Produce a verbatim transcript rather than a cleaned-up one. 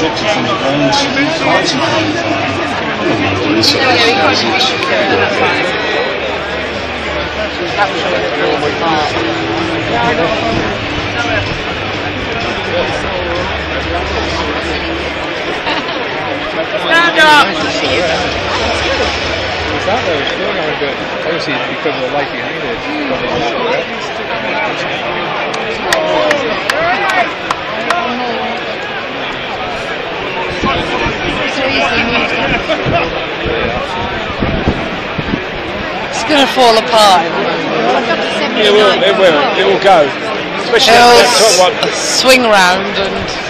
ejected from the range, lights are coming from. Police There we go, we can't shoot each other, that's fine. That was showing the normal part. Stand up! It's out there, it's still going, but obviously because of the light behind it, it's probably not correct. It's going to fall apart. It will, it will, it will go. Especially It'll that top one. swing round and